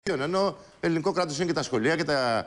Ενώ ελληνικό κράτος είναι και τα σχολεία και τα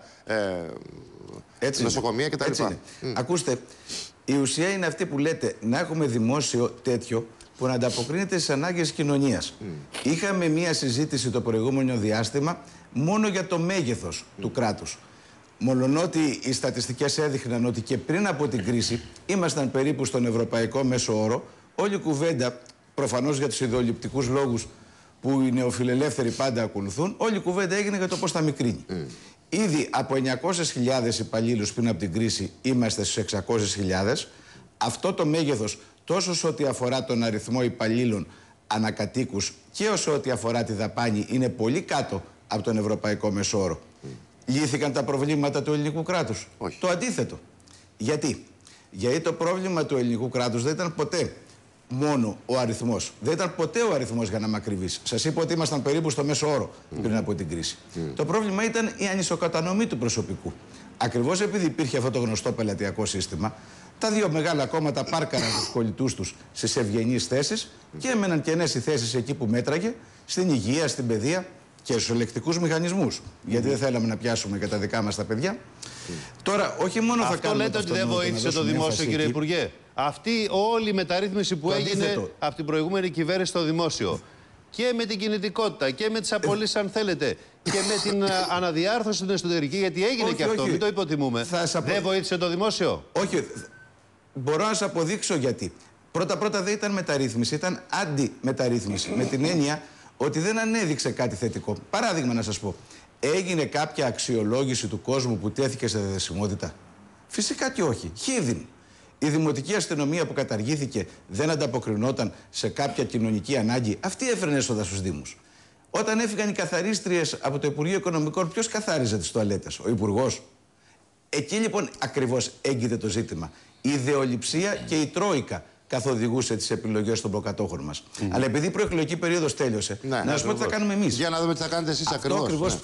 νοσοκομεία κτλ. Έτσι είναι. Ακούστε, η ουσία είναι αυτή που λέτε, να έχουμε δημόσιο τέτοιο που να ανταποκρίνεται στις ανάγκες της κοινωνίας. Είχαμε μία συζήτηση το προηγούμενο διάστημα μόνο για το μέγεθος του κράτους. Μολονότι οι στατιστικές έδειχναν ότι και πριν από την κρίση ήμασταν περίπου στον ευρωπαϊκό μέσο όρο, όλη η κουβέντα, προφανώς για τους ιδεολειπτικούς λόγους που οι νεοφιλελεύθεροι πάντα ακολουθούν, όλη η κουβέντα έγινε για το πώς θα μικρύνει. Ήδη από 900.000 υπαλλήλους πριν από την κρίση είμαστε στους 600.000. Αυτό το μέγεθος, τόσο σε ό,τι αφορά τον αριθμό υπαλλήλων ανακατοίκους και όσο ό,τι αφορά τη δαπάνη, είναι πολύ κάτω από τον ευρωπαϊκό μέσο όρο. Λύθηκαν τα προβλήματα του ελληνικού κράτους? Όχι. Το αντίθετο. Γιατί? Γιατί το πρόβλημα του ελληνικού κράτους δεν ήταν ποτέ μόνο ο αριθμός. Δεν ήταν ποτέ ο αριθμός, για να είμαι ακριβής. Σας είπα ότι ήμασταν περίπου στο μέσο όρο πριν από την κρίση. Το πρόβλημα ήταν η ανισοκατανομή του προσωπικού. Ακριβώς επειδή υπήρχε αυτό το γνωστό πελατειακό σύστημα, τα δύο μεγάλα κόμματα πάρκαραν τους κολλητούς τους στις ευγενείς θέσεις και έμεναν κενές οι θέσεις εκεί που μέτραγε, στην υγεία, στην παιδεία και στους ελεκτικούς μηχανισμούς. Γιατί δεν θέλαμε να πιάσουμε και τα δικά μας τα παιδιά. Τώρα, όχι μόνο θα κάνουμε. Αυτό λέτε ότι δεν βοήθησε το δημόσιο, κύριε Υπουργέ. Αυτή όλη η μεταρρύθμιση που έγινε από την προηγούμενη κυβέρνηση στο δημόσιο. Και με την κινητικότητα και με τις απολύσεις, αν θέλετε, και με την αναδιάρθρωση στην εσωτερική, γιατί έγινε και αυτό, μην το υποτιμούμε. Δεν βοήθησε το δημόσιο? Όχι. Μπορώ να σας αποδείξω γιατί. Πρώτα-πρώτα δεν ήταν μεταρρύθμιση, ήταν αντιμεταρρύθμιση. Με την έννοια ότι δεν ανέδειξε κάτι θετικό. Παράδειγμα να σας πω. Έγινε κάποια αξιολόγηση του κόσμου που τέθηκε σε διαθεσιμότητα? Φυσικά και όχι. Χίδιν. Η δημοτική αστυνομία που καταργήθηκε δεν ανταποκρινόταν σε κάποια κοινωνική ανάγκη. Αυτή έφερνε έσοδα στους Δήμους. Όταν έφυγαν οι καθαρίστριες από το Υπουργείο Οικονομικών, ποιος καθάριζε τις τουαλέτες? Ο Υπουργός. Εκεί λοιπόν ακριβώς έγκυται το ζήτημα. Η ιδεολειψία και η Τρόικα καθοδηγούσε τις επιλογές των προκατόχων μας. Αλλά επειδή η προεκλογική περίοδος τέλειωσε, να σας πω τι θα κάνουμε εμείς. Για να δούμε τι θα κάνετε εσείς ακριβώς.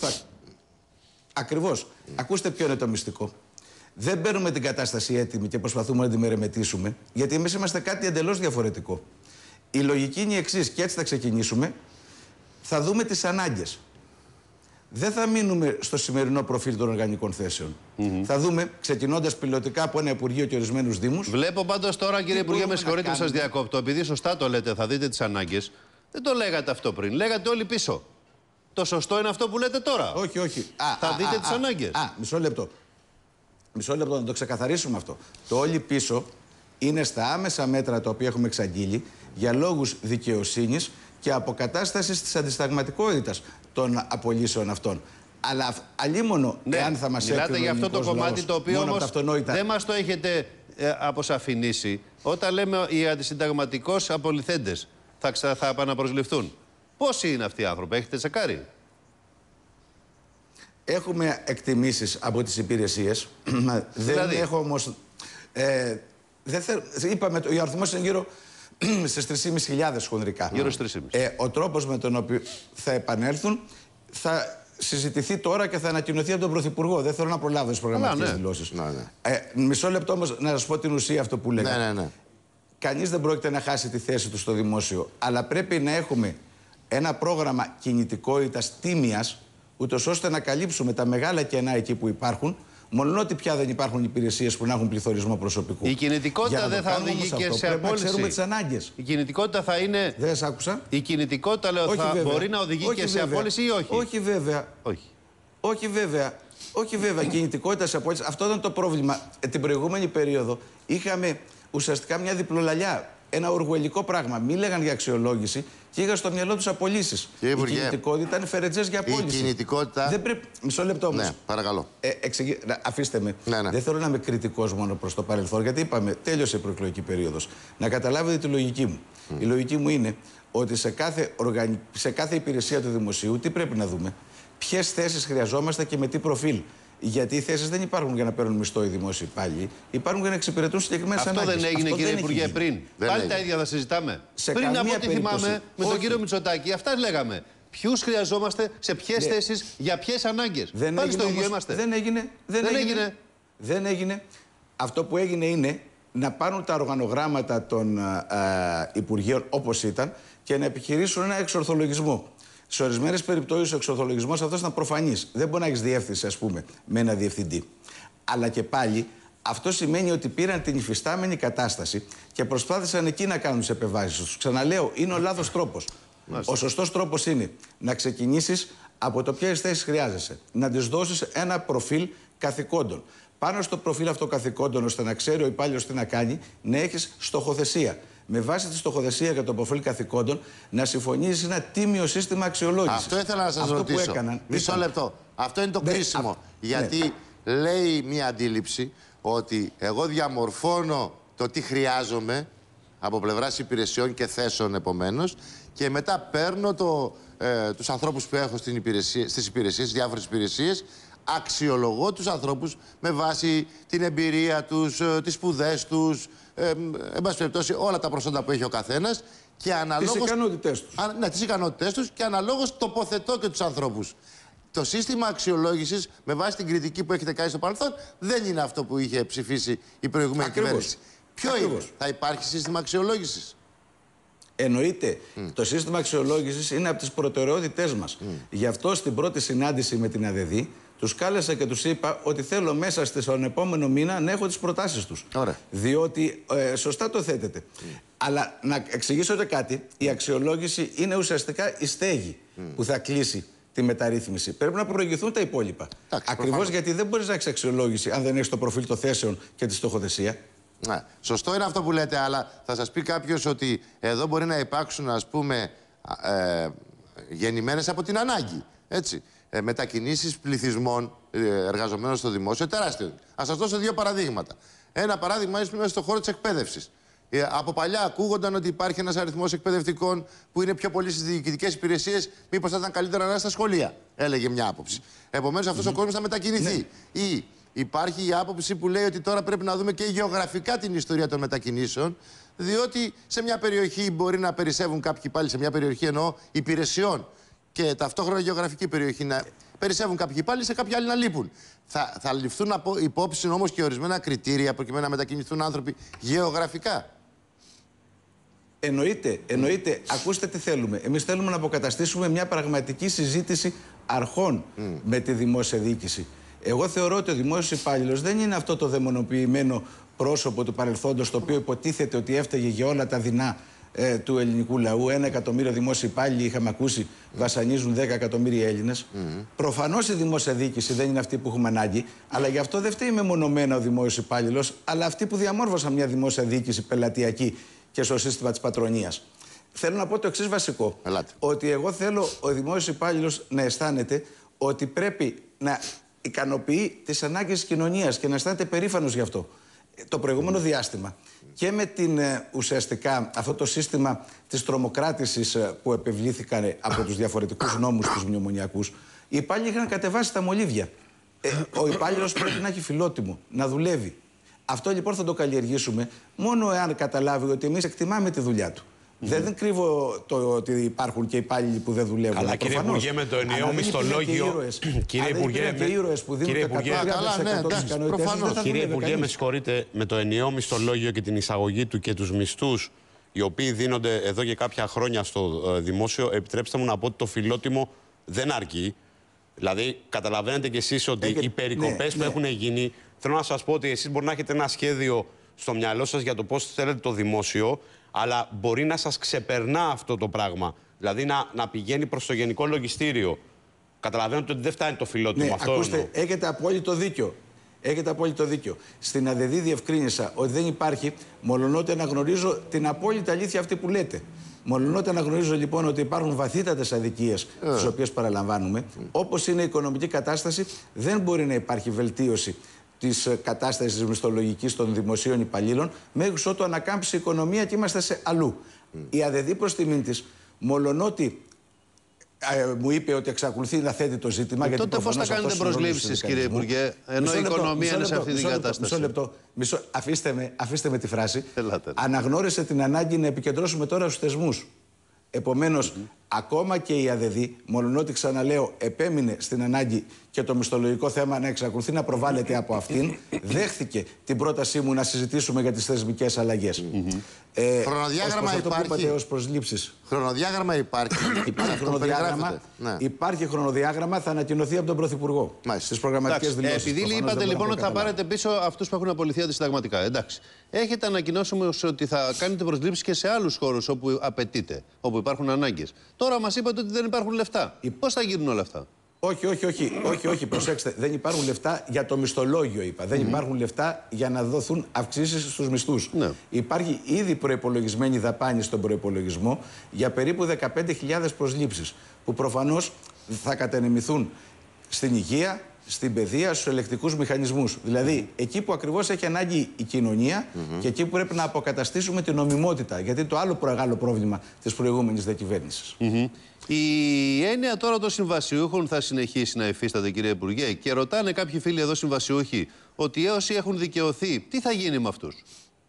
Ακριβώς. Ακούστε ποιο είναι το μυστικό. Δεν παίρνουμε την κατάσταση έτοιμη και προσπαθούμε να τη μερεμετήσουμε, γιατί εμείς είμαστε κάτι εντελώς διαφορετικό. Η λογική είναι η εξής, και έτσι θα ξεκινήσουμε. Θα δούμε τις ανάγκες. Δεν θα μείνουμε στο σημερινό προφίλ των οργανικών θέσεων. Θα δούμε, ξεκινώντας πιλωτικά από ένα Υπουργείο και ορισμένους Δήμους. Βλέπω πάντως τώρα, κύριε Υπουργέ, με συγχωρείτε που σας διακόπτω, επειδή σωστά το λέτε, θα δείτε τις ανάγκες. Δεν το λέγατε αυτό πριν. Λέγατε όλοι πίσω. Το σωστό είναι αυτό που λέτε τώρα? Όχι, όχι. Θα δείτε τις ανάγκες. Μισό λεπτό. Μισό λεπτό να το ξεκαθαρίσουμε αυτό. Το όλοι πίσω είναι στα άμεσα μέτρα τα οποία έχουμε εξαγγείλει για λόγους δικαιοσύνης και αποκατάστασης της αντισταγματικότητας των απολύσεων αυτών. Αλλά αλίμονο, εάν θα μας έκρινε. Μιλάτε για αυτό το κομμάτι το οποίο όμως δεν μας το έχετε αποσαφηνίσει. Όταν λέμε οι αντισυνταγματικώς απολυθέντες θα επαναπροσληφθούν. Πόσοι είναι αυτοί οι άνθρωποι, έχετε τσεκάρει? Έχουμε εκτιμήσεις από τις υπηρεσίες. Δηλαδή. Δεν έχω όμως. Είπαμε, ο αριθμός είναι γύρω στις 3.500 χονδρικά. Γύρω στις 3.500. Ο τρόπος με τον οποίο θα επανέλθουν θα συζητηθεί τώρα και θα ανακοινωθεί από τον Πρωθυπουργό. Δεν θέλω να προλάβω τις προγραμματικές δηλώσεις. Μισό λεπτό όμως να σας πω την ουσία αυτό που λέγατε. Κανείς δεν πρόκειται να χάσει τη θέση του στο δημόσιο. Αλλά πρέπει να έχουμε ένα πρόγραμμα κινητικότητας τίμιας, ούτως ώστε να καλύψουμε τα μεγάλα κενά εκεί που υπάρχουν, μολονότι πια δεν υπάρχουν υπηρεσίες που να έχουν πληθωρισμό προσωπικού. Η κινητικότητα δεν θα οδηγεί και σε απόλυση? Να ξέρουμε τις ανάγκες. Η κινητικότητα θα είναι. Δεν σας άκουσα. Η κινητικότητα, λέω, μπορεί να οδηγεί και σε απόλυση ή όχι? Όχι βέβαια. Όχι βέβαια. Όχι βέβαια. Κινητικότητα σε απόλυση. Αυτό ήταν το πρόβλημα. Την προηγούμενη περίοδο είχαμε ουσιαστικά μια διπλολαλιά. Ένα οργουελικό πράγμα. Μίλαγαν για αξιολόγηση και είχαν στο μυαλό τους απολύσεις. Η κινητικότητα είναι φερετζές για απόλυση. Η κινητικότητα. Δεν πρέπει. Μισό λεπτό όμως. Ναι, παρακαλώ. Αφήστε με. Δεν θέλω να είμαι κριτικός μόνο προς το παρελθόν, γιατί είπαμε, τέλειωσε η προεκλογική περίοδος. Να καταλάβετε τη λογική μου. Η λογική μου είναι ότι σε κάθε υπηρεσία του δημοσίου τι πρέπει να δούμε? Ποιες θέσεις χρειαζόμαστε και με τι προφίλ. Γιατί οι θέσεις δεν υπάρχουν για να παίρνουν μισθό οι δημόσιοι υπάλληλοι. Υπάρχουν για να εξυπηρετούν συγκεκριμένες ανάγκες. Αυτό δεν έγινε, κύριε Υπουργέ, πριν? Πάλι τα ίδια θα συζητάμε. Πριν από ό,τι θυμάμαι, με τον κύριο Μητσοτάκη, αυτά λέγαμε. Ποιους χρειαζόμαστε, σε ποιες θέσεις, για ποιες ανάγκες. Πάλι στο ίδιο είμαστε. Δεν έγινε. Αυτό που έγινε είναι να πάρουν τα οργανογράμματα των Υπουργείων όπως ήταν και να επιχειρήσουν ένα εξορθολογισμό. Σε ορισμένες περιπτώσεις ο εξορθολογισμός αυτός ήταν προφανής. Δεν μπορεί να έχεις διεύθυνση, ας πούμε, με ένα διευθυντή. Αλλά και πάλι αυτό σημαίνει ότι πήραν την υφιστάμενη κατάσταση και προσπάθησαν εκεί να κάνουν τις επεμβάσεις τους. Ξαναλέω, είναι ο λάθος τρόπος. Ο σωστός τρόπος είναι να ξεκινήσεις από το ποιες θέσεις χρειάζεσαι. Να τις δώσεις ένα προφίλ καθηκόντων. Πάνω στο προφίλ αυτό καθηκόντων, ώστε να ξέρει ο υπάλληλος τι να κάνει, να έχεις στοχοθεσία. Με βάση τη στοχοθεσία για το προφίλ καθηκόντων, να συμφωνήσεις ένα τίμιο σύστημα αξιολόγησης. Αυτό ήθελα να σας ρωτήσω. Μισό λεπτό. Αυτό είναι το κρίσιμο. Γιατί λέει μια αντίληψη ότι εγώ διαμορφώνω το τι χρειάζομαι από πλευράς υπηρεσιών και θέσεων επομένως και μετά παίρνω τους ανθρώπους που έχω στις υπηρεσίες, διάφορες υπηρεσίες, αξιολογώ τους ανθρώπους με βάση την εμπειρία τους, τις σπουδές τους, εν πάση περιπτώσει όλα τα προσόντα που έχει ο καθένας και αναλόγως... Τις ικανότητές τους. Ναι, τις ικανότητές τους και αναλόγως τοποθετώ και τους ανθρώπους. Το σύστημα αξιολόγησης, με βάση την κριτική που έχετε κάνει στο παρελθόν, δεν είναι αυτό που είχε ψηφίσει η προηγούμενη κυβέρνηση. Ποιο είναι, θα υπάρχει σύστημα αξιολόγησης? Εννοείται. Το σύστημα αξιολόγησης είναι από τις προτεραιότητές μας. Γι' αυτό στην πρώτη συνάντηση με την ΑΔΔ τους κάλεσα και τους είπα ότι θέλω μέσα στον επόμενο μήνα να έχω τις προτάσεις τους. Ωραία. Διότι σωστά το θέτετε. Αλλά να εξηγήσω και κάτι. Η αξιολόγηση είναι ουσιαστικά η στέγη που θα κλείσει τη μεταρρύθμιση. Πρέπει να προηγηθούν τα υπόλοιπα. Ακριβώς γιατί δεν μπορείς να έχεις αξιολόγηση αν δεν έχεις το προφίλ των θέσεων και τη στοχοθεσία. Ναι, σωστό είναι αυτό που λέτε, αλλά θα σας πει κάποιος ότι εδώ μπορεί να υπάρξουν, ας πούμε, γεννημένες από την ανάγκη. Έτσι. Μετακινήσεις πληθυσμών εργαζομένων στο δημόσιο, τεράστιο. Ας σας δώσω δύο παραδείγματα. Ένα παράδειγμα είναι μέσα στον χώρο της εκπαίδευσης. Από παλιά ακούγονταν ότι υπάρχει ένας αριθμός εκπαιδευτικών που είναι πιο πολύ στις διοικητικές υπηρεσίες. Μήπως θα ήταν καλύτερα να είναι στα σχολεία, έλεγε μια άποψη. Επομένως, αυτός ο κόσμος θα μετακινηθεί. Ή υπάρχει η άποψη που λέει ότι τώρα πρέπει να δούμε και γεωγραφικά την ιστορία των μετακινήσεων, διότι σε μια περιοχή μπορεί να περισσεύουν κάποιοι πάλι, σε μια περιοχή εννοώ υπηρεσιών, και ταυτόχρονα γεωγραφική περιοχή να περισσεύουν κάποιοι πάλι, σε κάποια άλλη να λείπουν. Θα ληφθούν υπόψη όμως και ορισμένα κριτήρια προκειμένου να μετακινηθούν άνθρωποι γεωγραφικά. Εννοείται. Ακούστε τι θέλουμε. Εμείς θέλουμε να αποκαταστήσουμε μια πραγματική συζήτηση αρχών με τη δημόσια διοίκηση. Εγώ θεωρώ ότι ο δημόσιος υπάλληλος δεν είναι αυτό το δαιμονοποιημένο πρόσωπο του παρελθόντος, το οποίο υποτίθεται ότι έφταιγε για όλα τα δεινά του ελληνικού λαού. 1 εκατομμύριο δημόσιοι υπάλληλοι, είχαμε ακούσει, βασανίζουν 10 εκατομμύρια Έλληνες. Προφανώς η δημόσια διοίκηση δεν είναι αυτή που έχουμε ανάγκη, αλλά γι' αυτό δεν φταίει μεμονωμένα ο δημόσιος υπάλληλος, αλλά αυτοί που διαμόρφωσαν μια δημόσια διοίκηση πελατειακή και στο σύστημα της πατρονίας. Θέλω να πω το εξής βασικό. Ότι εγώ θέλω ο δημόσιος υπάλληλος να αισθάνεται ότι πρέπει να ικανοποιεί τις ανάγκες της κοινωνίας και να αισθάνεται περήφανος γι' αυτό. Το προηγούμενο διάστημα και με την ουσιαστικά αυτό το σύστημα της τρομοκράτησης που επευλήθηκαν από τους διαφορετικούς νόμους τους μνημονιακούς, οι υπάλληλοι είχαν κατεβάσει τα μολύβια. Ο υπάλληλος πρέπει να έχει φιλότιμο, να δουλεύει. Αυτό λοιπόν θα το καλλιεργήσουμε μόνο εάν καταλάβει ότι εμείς εκτιμάμε τη δουλειά του. Δεν κρύβω το ότι υπάρχουν και υπάλληλοι που δεν δουλεύουν. Αλλά κύριε Υπουργέ, με το ενιαίο μισθολόγιο. Κύριε Υπουργέ, κύριε Υπουργέ, με συγχωρείτε, με το ενιαίο μισθολόγιο και την εισαγωγή του και τους μισθούς οι οποίοι δίνονται εδώ και κάποια χρόνια στο δημόσιο, επιτρέψτε μου να πω ότι το φιλότιμο δεν αρκεί. Δηλαδή, καταλαβαίνετε κι εσείς ότι οι περικοπές που έχουν γίνει. Θέλω να σας πω ότι εσείς μπορεί να έχετε ένα σχέδιο στο μυαλό σας για το πώς θέλετε το δημόσιο, αλλά μπορεί να σας ξεπερνά αυτό το πράγμα. Δηλαδή να πηγαίνει προς το γενικό λογιστήριο. Καταλαβαίνετε ότι δεν φτάνει το φιλότιμο αυτό. Ακούστε, έχετε απόλυτο δίκιο. Στην ΑΔΔ διευκρίνησα ότι δεν υπάρχει, μολονότι αναγνωρίζω την απόλυτη αλήθεια αυτή που λέτε. Μολονότι αναγνωρίζω λοιπόν ότι υπάρχουν βαθύτατες αδικίες τις οποίες παραλαμβάνουμε, όπως είναι η οικονομική κατάσταση, δεν μπορεί να υπάρχει βελτίωση της κατάστασης μισθολογικής των δημοσίων υπαλλήλων μέχρι ότου ανακάμψει η οικονομία και είμαστε σε αλλού. Η ΑΔΔ προς τιμήν της, μολονότι μου είπε ότι εξακολουθεί να θέτει το ζήτημα. Τότε πώς θα κάνετε προσλήψεις, κύριε Υπουργέ, ενώ η οικονομία είναι σε αυτή την κατάσταση? Μισό λεπτό. Αφήστε με τη φράση. Αναγνώρισε την ανάγκη να επικεντρώσουμε τώρα στους θεσμούς. Επομένως, Ακόμα και η ΑΔΔ, μολονότι ξαναλέω, επέμεινε στην ανάγκη και το μισθολογικό θέμα να εξακολουθεί να προβάλλεται από αυτήν, δέχθηκε την πρότασή μου να συζητήσουμε για τις θεσμικές αλλαγές. Χρονοδιάγραμμα υπάρχει. Χρονοδιάγραμμα υπάρχει. Υπάρχει χρονοδιάγραμμα, θα ανακοινωθεί από τον Πρωθυπουργό στις προγραμματικές δηλώσεις. Επειδή είπατε λοιπόν ότι θα πάρετε πίσω αυτούς που έχουν απολυθεί αντισυνταγματικά. Εντάξει. Έχετε ανακοινώσει όμως ότι θα κάνετε προσλήψεις και σε άλλους χώρους όπου απαιτείται, όπου υπάρχουν ανάγκες. Τώρα μας είπατε ότι δεν υπάρχουν λεφτά. Πώς θα γίνουν όλα αυτά? Όχι, προσέξτε. Δεν υπάρχουν λεφτά για το μισθολόγιο, είπα. Δεν υπάρχουν λεφτά για να δοθούν αυξήσεις στους μισθούς. Ναι. Υπάρχει ήδη προϋπολογισμένη δαπάνη στον προϋπολογισμό για περίπου 15.000 προσλήψεις, που προφανώς θα κατανεμηθούν στην υγεία, στην παιδεία, στους ελεκτικούς μηχανισμούς. Δηλαδή, εκεί που ακριβώς έχει ανάγκη η κοινωνία και εκεί που πρέπει να αποκαταστήσουμε την νομιμότητα. Γιατί το άλλο μεγάλο πρόβλημα της προηγούμενης διακυβέρνησης. Η έννοια τώρα των συμβασιούχων θα συνεχίσει να υφίσταται, κύριε Υπουργέ, και ρωτάνε κάποιοι φίλοι εδώ συμβασιούχοι ότι όσοι έχουν δικαιωθεί, τι θα γίνει με αυτούς?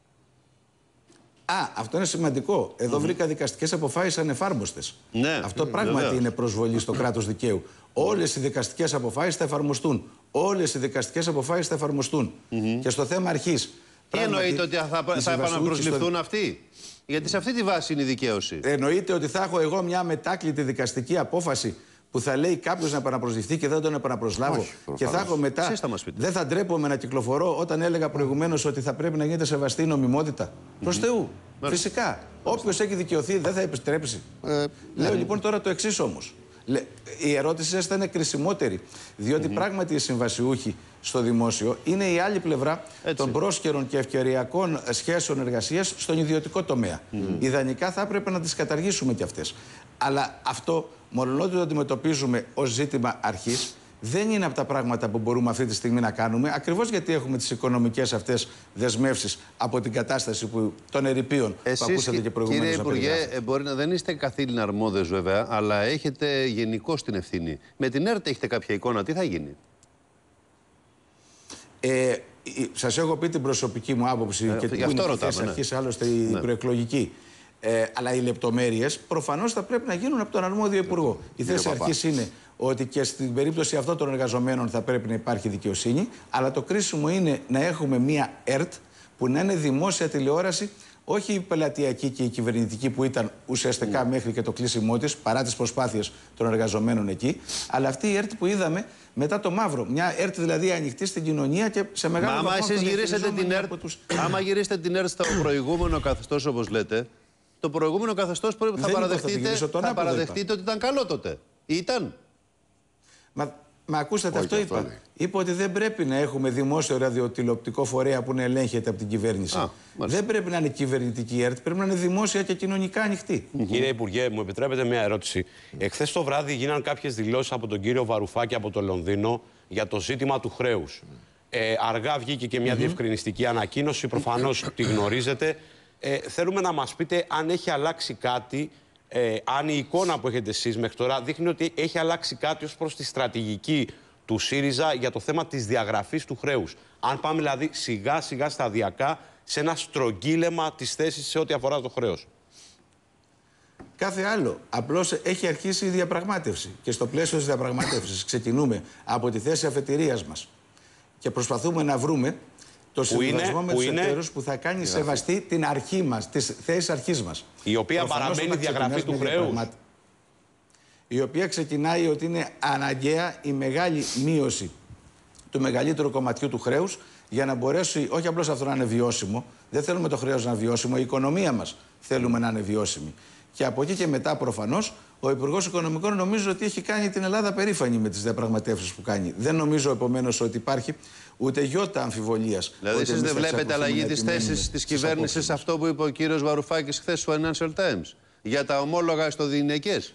Αυτό είναι σημαντικό. Εδώ βρήκα δικαστικές αποφάσεις ανεφάρμοστες. Ναι, αυτό πράγματι είναι προσβολή στο κράτος δικαίου. Όλες οι δικαστικές αποφάσεις θα εφαρμοστούν. Όλες οι δικαστικές αποφάσεις θα εφαρμοστούν. Και στο θέμα αρχής. Τι εννοείται ότι θα επαναπροσληφθούν αυτοί? Γιατί σε αυτή τη βάση είναι η δικαίωση. Εννοείται ότι θα έχω εγώ μια μετάκλητη δικαστική απόφαση που θα λέει κάποιος να επαναπροσληφθεί και δεν τον επαναπροσλάβω? Και θα έχω μετά. Δεν θα ντρέπομαι να κυκλοφορώ όταν έλεγα προηγουμένως ότι θα πρέπει να γίνεται σεβαστή η νομιμότητα? Προς Θεού. Φυσικά. Όποιος έχει δικαιωθεί δεν θα επιστρέψει. Λέω λοιπόν τώρα το εξής όμως. Η ερώτηση σας ήταν κρισιμότερη. Διότι πράγματι οι συμβασιούχοι στο δημόσιο είναι η άλλη πλευρά των πρόσκαιρων και ευκαιριακών σχέσεων εργασίας στον ιδιωτικό τομέα. Ιδανικά θα έπρεπε να τις καταργήσουμε κι αυτές. Αλλά αυτό, μολονότι το αντιμετωπίζουμε ως ζήτημα αρχής, δεν είναι από τα πράγματα που μπορούμε αυτή τη στιγμή να κάνουμε, ακριβώς γιατί έχουμε τις οικονομικές αυτές δεσμεύσεις από την κατάσταση των ερειπίων που ακούσατε και προηγουμένως. Κύριε Υπουργέ, μπορεί να δεν είστε καθήλυνα αρμόδιος βέβαια, αλλά έχετε γενικώς την ευθύνη. Με την ΕΡΤ έχετε κάποια εικόνα, τι θα γίνει? Σας έχω πει την προσωπική μου άποψη και την αρχής, άλλωστε η προεκλογική. Αλλά οι λεπτομέρειες προφανώς θα πρέπει να γίνουν από τον αρμόδιο υπουργό. Η θέση αρχής είναι ότι και στην περίπτωση αυτών των εργαζομένων θα πρέπει να υπάρχει δικαιοσύνη, αλλά το κρίσιμο είναι να έχουμε μία ΕΡΤ που να είναι δημόσια τηλεόραση, όχι η πελατειακή και η κυβερνητική που ήταν ουσιαστικά μέχρι και το κλείσιμό της, παρά τις προσπάθειες των εργαζομένων εκεί, αλλά αυτή η ΕΡΤ που είδαμε μετά το μαύρο. Μια ΕΡΤ δηλαδή ανοιχτή στην κοινωνία και σε μεγάλο βαθμό. Άμα εσείς γυρίσετε την ΕΡΤ στο προηγούμενο καθεστώς, όπως λέτε, το προηγούμενο καθεστώς θα παραδεχτείτε ότι ήταν καλό τότε. Ήταν. Μα ακούσατε, αυτό είπα. Είπα ότι δεν πρέπει να έχουμε δημόσιο ραδιοτηλεοπτικό φορέα που να ελέγχεται από την κυβέρνηση. Δεν πρέπει να είναι κυβερνητική η ΕΡΤ, πρέπει να είναι δημόσια και κοινωνικά ανοιχτή. Κύριε Υπουργέ, μου επιτρέπετε μια ερώτηση? Εχθές το βράδυ γίναν κάποιες δηλώσεις από τον κύριο Βαρουφάκη από το Λονδίνο για το ζήτημα του χρέους. Αργά βγήκε και μια διευκρινιστική ανακοίνωση, προφανώς τη γνωρίζετε. Θέλουμε να μας πείτε αν έχει αλλάξει κάτι. Αν η εικόνα που έχετε εσείς μέχρι τώρα δείχνει ότι έχει αλλάξει κάτι ως προς τη στρατηγική του ΣΥΡΙΖΑ για το θέμα της διαγραφής του χρέους. Αν πάμε δηλαδή σιγά σιγά σταδιακά σε ένα στρογγύλεμα της θέσης σε ό,τι αφορά το χρέος. Κάθε άλλο. Απλώς έχει αρχίσει η διαπραγμάτευση. Και στο πλαίσιο της διαπραγμάτευσης ξεκινούμε από τη θέση αφετηρίας μας και προσπαθούμε να βρούμε το συμβιβασμό με τους εταίρους που θα κάνει σεβαστή την αρχή μας, τις θέσεις αρχής μας. Η οποία παραμένει διαγραφή του χρέους. Η οποία ξεκινάει ότι είναι αναγκαία η μεγάλη μείωση του μεγαλύτερου κομματιού του χρέους για να μπορέσει όχι απλώς αυτό να είναι βιώσιμο, δεν θέλουμε το χρέος να είναι βιώσιμο, η οικονομία μας θέλουμε να είναι βιώσιμη. Και από εκεί και μετά προφανώς ο Υπουργός Οικονομικών νομίζω ότι έχει κάνει την Ελλάδα περήφανη με τις διαπραγματεύσεις που κάνει. Δεν νομίζω επομένως ότι υπάρχει ούτε γιώτα αμφιβολίας. Δηλαδή εσείς δεν βλέπετε αλλαγή της θέσης της κυβέρνησης σε αυτό που είπε ο κύριος Βαρουφάκης χθες στο Financial Times για τα ομόλογα στο διηνεκές?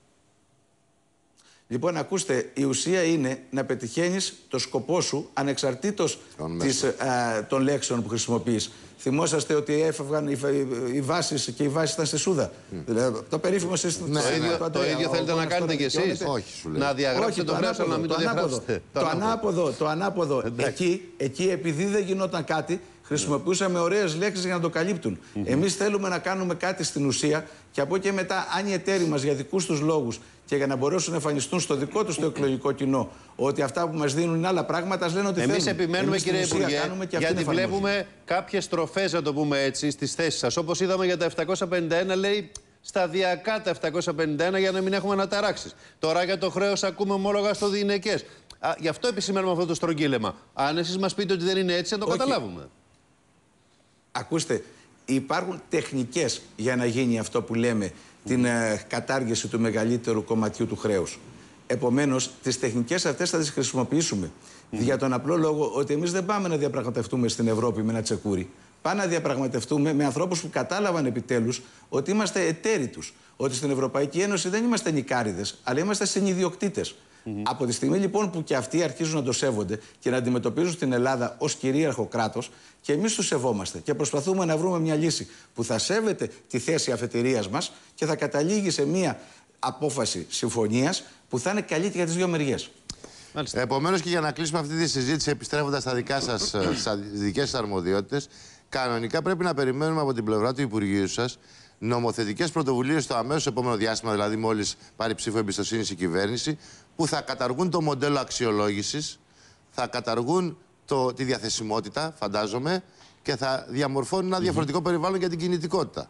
Λοιπόν, ακούστε, η ουσία είναι να πετυχαίνεις το σκοπό σου ανεξαρτήτως των λέξεων που χρησιμοποιείς. Θυμόσαστε ότι έφευγαν οι βάσεις και οι βάσεις ήταν στη Σούδα. Το περίφημο σύστημα. Το ίδιο θέλετε να κάνετε κι εσείς? Να διαγράψετε το χρέος, αλλά να μην το διαγράψετε. Το ανάποδο. Εκεί, επειδή δεν γινόταν κάτι, χρησιμοποιούσαμε ωραίες λέξεις για να το καλύπτουν. Εμείς θέλουμε να κάνουμε κάτι στην ουσία και από εκεί και μετά, αν οι εταίροι μας για δικούς τους λόγους και για να μπορέσουν να εμφανιστούν στο δικό τους το εκλογικό κοινό ότι αυτά που μας δίνουν είναι άλλα πράγματα, λένε ότι εμείς θέλουν. Επιμένουμε, κύριε Υπουργέ, γιατί βλέπουμε κάποιες τροφές, να το πούμε έτσι, στις θέσεις σας. Όπως είδαμε για τα 751, λέει σταδιακά τα 751 για να μην έχουμε αναταράξεις. Τώρα για το χρέος ακούμε ομόλογα στο διηνεκές. Γι' αυτό επισημαίνουμε αυτό το στρογγύλεμα. Αν εσείς μας πείτε ότι δεν είναι έτσι, να το καταλάβουμε. Ακούστε, υπάρχουν τεχνικές για να γίνει αυτό που λέμε την κατάργηση του μεγαλύτερου κομματιού του χρέους. Επομένως, τις τεχνικές αυτές θα τις χρησιμοποιήσουμε. Για τον απλό λόγο ότι εμείς δεν πάμε να διαπραγματευτούμε στην Ευρώπη με ένα τσεκούρι. Πάμε να διαπραγματευτούμε με ανθρώπους που κατάλαβαν επιτέλους ότι είμαστε εταίροι τους. Ότι στην Ευρωπαϊκή Ένωση δεν είμαστε νικάριδες, αλλά είμαστε συνειδιοκτήτες. Από τη στιγμή λοιπόν που και αυτοί αρχίζουν να το σέβονται και να αντιμετωπίζουν την Ελλάδα ως κυρίαρχο κράτος, και εμείς τους σεβόμαστε και προσπαθούμε να βρούμε μια λύση που θα σέβεται τη θέση αφετηρίας μας και θα καταλήγει σε μια απόφαση συμφωνίας που θα είναι καλή και για τις δύο μεριές. Επομένως, και για να κλείσουμε αυτή τη συζήτηση, επιστρέφοντας στα δικές σας αρμοδιότητες, κανονικά πρέπει να περιμένουμε από την πλευρά του Υπουργείου σας νομοθετικές πρωτοβουλίες στο αμέσως επόμενο διάστημα, δηλαδή μόλις πάρει ψήφο εμπιστοσύνης η κυβέρνηση, που θα καταργούν το μοντέλο αξιολόγησης, θα καταργούν τη διαθεσιμότητα, φαντάζομαι, και θα διαμορφώνουν ένα διαφορετικό περιβάλλον για την κινητικότητα.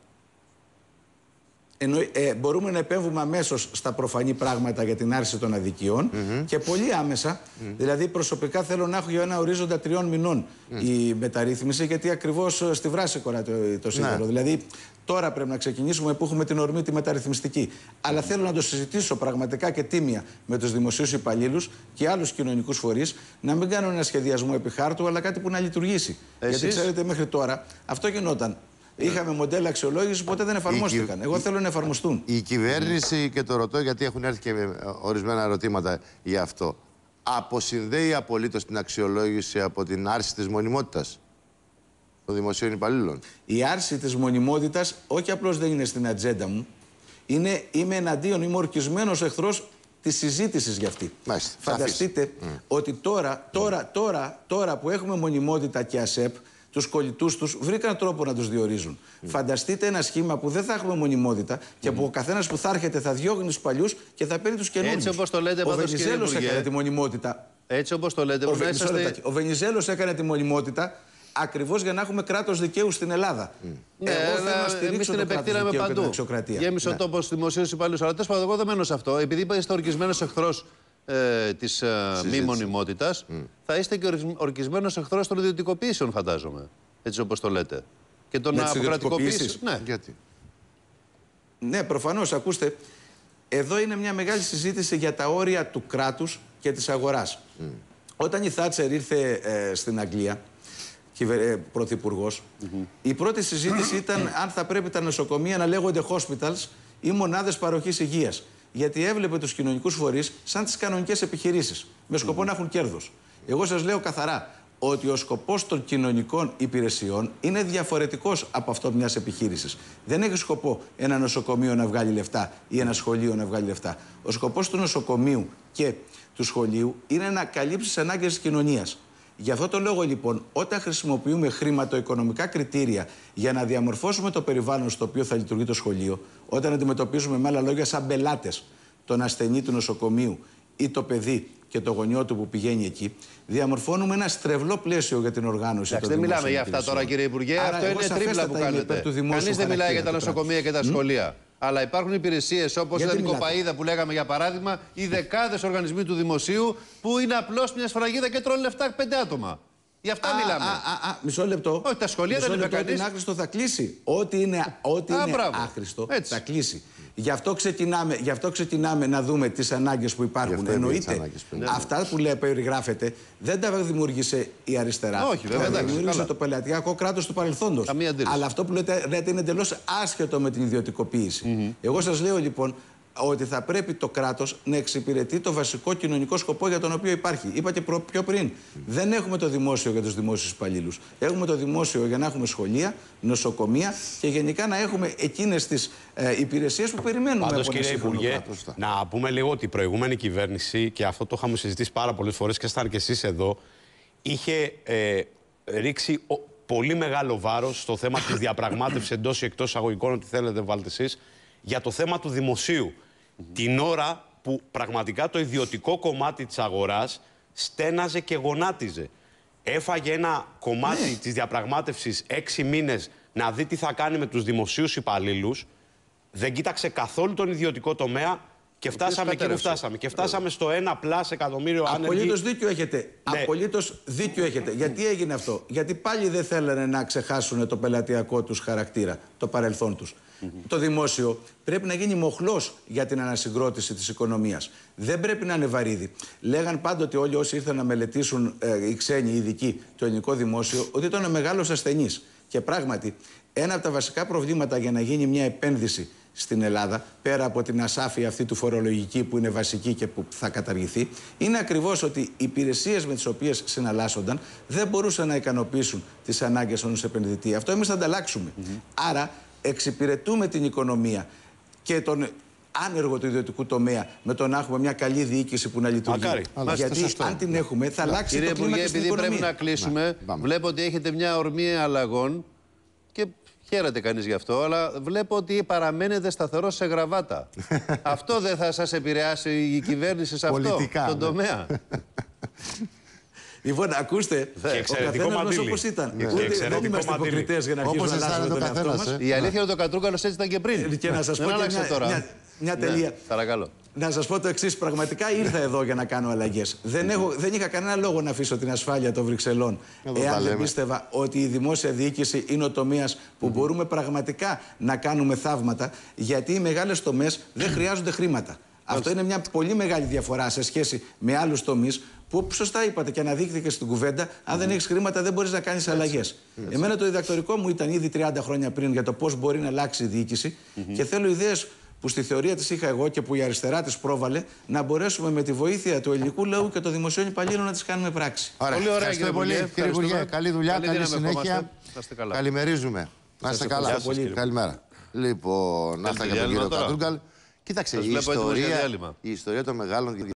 Μπορούμε να επέμβουμε αμέσως στα προφανή πράγματα για την άρση των αδικιών και πολύ άμεσα. Δηλαδή, προσωπικά θέλω να έχω για ένα ορίζοντα 3 μηνών η μεταρρύθμιση, γιατί ακριβώς στη βράση κολλάει το σύνολο. Δηλαδή, τώρα πρέπει να ξεκινήσουμε που έχουμε την ορμή τη μεταρρυθμιστική. Αλλά θέλω να το συζητήσω πραγματικά και τίμια με τους δημοσίους υπαλλήλους και άλλους κοινωνικούς φορείς, να μην κάνουν ένα σχεδιασμό επί χάρτου, αλλά κάτι που να λειτουργήσει. Γιατί ξέρετε, μέχρι τώρα αυτό γινόταν. Είχαμε μοντέλα αξιολόγηση, ποτέ δεν εφαρμόστηκαν. Εγώ θέλω να εφαρμοστούν. Η κυβέρνηση, και το ρωτώ γιατί έχουν έρθει και ορισμένα ερωτήματα γι' αυτό, αποσυνδέει απολύτως την αξιολόγηση από την άρση της μονιμότητας των δημοσίων υπαλλήλων? Η άρση της μονιμότητας όχι απλώς δεν είναι στην ατζέντα μου, είμαι εναντίον, είμαι ορκισμένος εχθρός της συζήτησης για αυτή. Μάλιστα, φανταστείτε ότι τώρα που έχουμε μονιμότητα και ΑΣΕΠ, τους κολλητούς τους βρήκαν τρόπο να τους διορίζουν. Φανταστείτε ένα σχήμα που δεν θα έχουμε μονιμότητα και που ο καθένας που θα έρχεται θα διώχνει τους παλιούς και θα παίρνει τους καινούριους. Έτσι όπως το λέτε, ο Βενιζέλος έκανε τη μονιμότητα. Έτσι όπως το λέτε, Ο Βενιζέλος έκανε τη μονιμότητα ακριβώς για να έχουμε κράτος δικαίου στην Ελλάδα. Εγώ θέλω να στηρίξω την επεκτείναμε παντού. Γέμισε ο τόπος δημοσίους υπαλλήλους. Αλλά τέλος πάντων, εγώ δεν μένω σε αυτό. Επειδή είστε ορκισμένος εχθρός της μη μονιμότητας, θα είστε και ορκισμένος εχθρός των ιδιωτικοποιήσεων, φαντάζομαι. Έτσι όπως το λέτε. Και των αποκρατικοποιήσεων. Ναι. Γιατί? Ναι, προφανώς. Ακούστε, εδώ είναι μια μεγάλη συζήτηση για τα όρια του κράτους και της αγοράς. Όταν η Θάτσερ ήρθε στην Αγγλία, πρωθυπουργός, η πρώτη συζήτηση ήταν αν θα πρέπει τα νοσοκομεία να λέγονται hospitals ή μονάδες παροχής υγείας. Γιατί έβλεπε τους κοινωνικούς φορείς σαν τις κανονικές επιχειρήσεις, με σκοπό να έχουν κέρδος. Εγώ σας λέω καθαρά ότι ο σκοπός των κοινωνικών υπηρεσιών είναι διαφορετικός από αυτό μιας επιχείρησης. Δεν έχει σκοπό ένα νοσοκομείο να βγάλει λεφτά ή ένα σχολείο να βγάλει λεφτά. Ο σκοπός του νοσοκομείου και του σχολείου είναι να καλύψει τις ανάγκες της κοινωνίας. Γι' αυτό το λόγο λοιπόν, όταν χρησιμοποιούμε χρηματοοικονομικά κριτήρια για να διαμορφώσουμε το περιβάλλον στο οποίο θα λειτουργεί το σχολείο, όταν αντιμετωπίζουμε με άλλα λόγια σαν πελάτες τον ασθενή του νοσοκομείου ή το παιδί και το γονιό του που πηγαίνει εκεί, διαμορφώνουμε ένα στρεβλό πλαίσιο για την οργάνωση. Δεν μιλάμε για αυτά τώρα, κύριε Υπουργέ. Αυτό είναι τρίπλα που κάνετε. Κανείς δεν μιλάει για τα νοσοκομεία και τα σχολεία. Αλλά υπάρχουν υπηρεσίες όπως η κοπαΐδα που λέγαμε για παράδειγμα, ή δεκάδες οργανισμοί του δημοσίου που είναι απλώς μια σφραγίδα και τρώνε λεφτά 5 άτομα. Γι' αυτά μιλάμε. Μισό λεπτό. Όχι, τα σχολεία δεν είναι κανείς. Ό,τι είναι άχρηστο θα κλείσει. Ό,τι είναι άχρηστο θα κλείσει. Γι' αυτό ξεκινάμε να δούμε τις ανάγκες που υπάρχουν. Εννοείται, αυτά που περιγράφεται δεν τα δημιούργησε η αριστερά. Όχι, βέβαια. Τα δημιούργησε το πελατειακό κράτος του παρελθόντος. Αλλά αυτό που λέτε είναι εντελώς άσχετο με την ιδιωτικοποίηση. Εγώ σας λέω λοιπόν ότι θα πρέπει το κράτος να εξυπηρετεί το βασικό κοινωνικό σκοπό για τον οποίο υπάρχει. Είπα και πιο πριν. Δεν έχουμε το δημόσιο για τους δημόσιους υπαλλήλους. Έχουμε το δημόσιο για να έχουμε σχολεία, νοσοκομεία και γενικά να έχουμε εκείνες τις υπηρεσίες που περιμένουμε. Πάντως, κύριε Υπουργέ, να πούμε λίγο ότι η προηγούμενη κυβέρνηση, και αυτό το είχαμε συζητήσει πάρα πολλές φορές και ήσταν και εσείς εδώ, είχε ρίξει πολύ μεγάλο βάρος στο θέμα της διαπραγμάτευσης εντός ή εκτός εισαγωγικών, ό,τι θέλετε βάλτε εσείς, για το θέμα του δημοσίου. Την ώρα που πραγματικά το ιδιωτικό κομμάτι της αγοράς στέναζε και γονάτιζε. Έφαγε ένα κομμάτι της διαπραγμάτευσης 6 μήνες να δει τι θα κάνει με τους δημοσίους υπαλλήλους. Δεν κοίταξε καθόλου τον ιδιωτικό τομέα και φτάσαμε εκεί που φτάσαμε. Και φτάσαμε στο 1+ εκατομμύριο άνεργοι. Απολύτως δίκιο έχετε. Ναι. Απολύτως δίκιο έχετε. Γιατί έγινε αυτό? Γιατί πάλι δεν θέλανε να ξεχάσουν το πελατειακό τους χαρακτήρα, το παρελθόν τους. Το δημόσιο πρέπει να γίνει μοχλός για την ανασυγκρότηση της οικονομίας. Δεν πρέπει να είναι βαρύδι. Λέγαν πάντοτε όλοι όσοι ήρθαν να μελετήσουν οι ξένοι, οι ειδικοί, το ελληνικό δημόσιο, ότι ήταν ο μεγάλος ασθενής. Και πράγματι, ένα από τα βασικά προβλήματα για να γίνει μια επένδυση στην Ελλάδα, πέρα από την ασάφεια αυτή του φορολογική που είναι βασική και που θα καταργηθεί, είναι ακριβώς ότι οι υπηρεσίες με τις οποίες συναλλάσσονταν δεν μπορούσαν να ικανοποιήσουν τις ανάγκες ενός επενδυτή. Αυτό εμείς θα ανταλλάξουμε. Άρα, εξυπηρετούμε την οικονομία και τον άνεργο του ιδιωτικού τομέα με το να έχουμε μια καλή διοίκηση που να λειτουργεί. Γιατί αν την έχουμε, θα αλλάξει το κλίμα και στην οικονομία. Επειδή πρέπει να κλείσουμε, βλέπω ότι έχετε μια ορμή αλλαγών και χαίρεται κανείς γι' αυτό, αλλά βλέπω ότι παραμένετε σταθερός σε γραβάτα. Αυτό δεν θα σας επηρεάσει η κυβέρνηση σε αυτό τον τομέα? Λοιπόν, ακούστε, ο καθένας μας όπως ήταν. Δεν είμαστε υποκριτές για να αρχίσουμε να αλλάζουμε τον εαυτό μας. Η αλήθεια είναι ότι ο Κατρούγκαλος έτσι ήταν και πριν. Και να σας πω μια τελεία. Παρακαλώ. Να σας πω το εξής. Πραγματικά ήρθα εδώ για να κάνω αλλαγές. Δεν είχα κανένα λόγο να αφήσω την ασφάλεια των Βρυξελών. Εάν δεν πίστευα ότι η δημόσια διοίκηση είναι ο τομέας που μπορούμε πραγματικά να κάνουμε θαύματα, γιατί οι μεγάλες τομές δεν χρειάζονται χρήματα. Αυτό είναι μια πολύ μεγάλη διαφορά σε σχέση με άλλους τομείς που, σωστά είπατε και αναδείχθηκε στην κουβέντα, αν δεν έχεις χρήματα δεν μπορείς να κάνεις αλλαγές. Εμένα το διδακτορικό μου ήταν ήδη 30 χρόνια πριν για το πώς μπορεί να αλλάξει η διοίκηση και θέλω ιδέες που στη θεωρία της είχα εγώ και που η αριστερά της πρόβαλε, να μπορέσουμε με τη βοήθεια του ελληνικού λαού και των δημοσίων υπαλλήλων να τις κάνουμε πράξη. Ωραία. Πολύ ωραία, Ευχαριστώ πολύ, κύριε Υπουργέ. Καλή δουλειά, καλή συνέχεια. Καλημερίζουμε. Να είστε καλά. Καλημέρα. Λοιπόν, να είστε καλά, κύριο Κατρούγκαλ. Κοίταξε, η ιστορία των μεγάλων